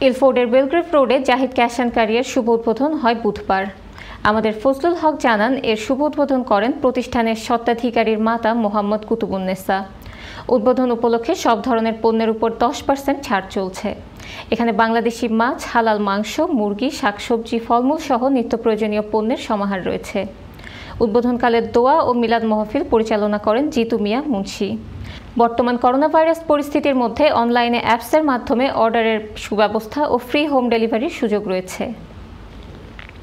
ইলফোর্ডের Belgrave রোডে Zahid cash and carrier শুভ উদ্বোধন হয় বুধবার। আমাদের ফজলুল হক জানান, এর শুভ উদ্বোধন করেন প্রতিষ্ঠানের স্বত্বাধিকারীর মাতা মোহাম্মদ কুতুবুন্নেসা। উদ্বোধন উপলক্ষে সব ধরনের পণ্যের উপর 10% ছাড় চলছে। এখানে বাংলাদেশি মাছ, হালাল মাংস, মুরগি, শাকসবজি, ফলমূল সহ নিত্য প্রয়োজনীয় পণ্যের সমাহার রয়েছে। উদ্বোধনকালে দোয়া ও মিলাদ মাহফিল পরিচালনা করেন জিতু মিয়া মুন্সি। বর্তমান করোনা ভাইরাস পরিস্থিতির মধ্যে অনলাইনে অ্যাপসের মাধ্যমে অর্ডারের সুব্যবস্থা ও ফ্রি হোম ডেলিভারির সুযোগ রয়েছে।